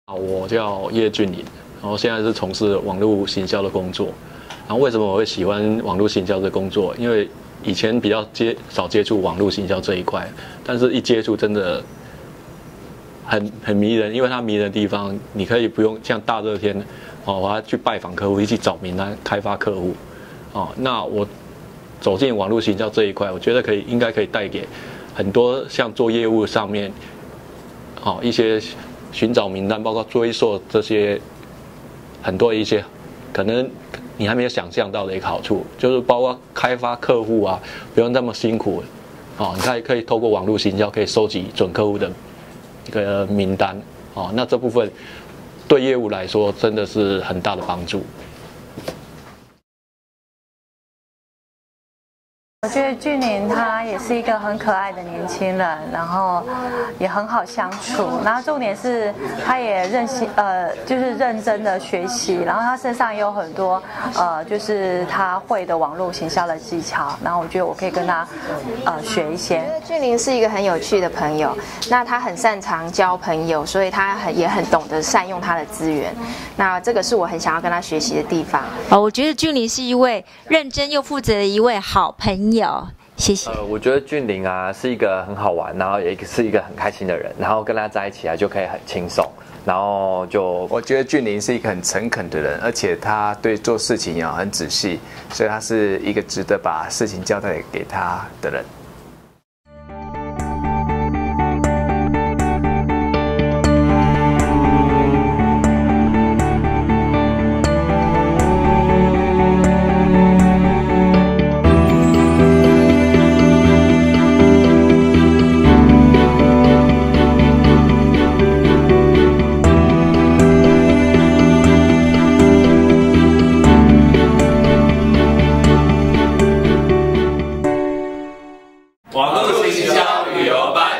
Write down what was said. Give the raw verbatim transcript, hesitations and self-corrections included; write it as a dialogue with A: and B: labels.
A: 我叫叶俊霖，然后现在是从事网络行销的工作。然后为什么我会喜欢网络行销的工作？因为以前比较接少接触网络行销这一块，但是一接触真的很很迷人，因为它迷人的地方，你可以不用像大热天哦，我要去拜访客户，一起找名单开发客户哦。那我走进网络行销这一块，我觉得可以应该可以带给很多像做业务上面哦一些寻找名单，包括追溯这些很多一些可能你还没有想象到的一个好处，就是包括开发客户啊，不用那么辛苦哦，你看可以透过网络行销可以收集准客户的一个名单哦，那这部分对业务来说真的是很大的帮助。
B: 我觉得俊霖他也是一个很可爱的年轻人，然后也很好相处，然后重点是他也认心呃就是认真的学习，然后他身上也有很多呃就是他会的网络行销的技巧，然后我觉得我可以跟他呃学一些。
C: 我觉得俊霖是一个很有趣的朋友，那他很擅长交朋友，所以他很也很懂得善用他的资源，那这个是我很想要跟他学习的地方。
D: 哦，我觉得俊霖是一位认真又负责的一位好朋友。有，谢谢。
E: 呃，我觉得俊霖啊是一个很好玩，然后也是一个很开心的人，然后跟他在一起啊就可以很轻松，然后就
F: 我觉得俊霖是一个很诚恳的人，而且他对做事情也很仔细，所以他是一个值得把事情交代给他的人。
G: 网络行销旅游班。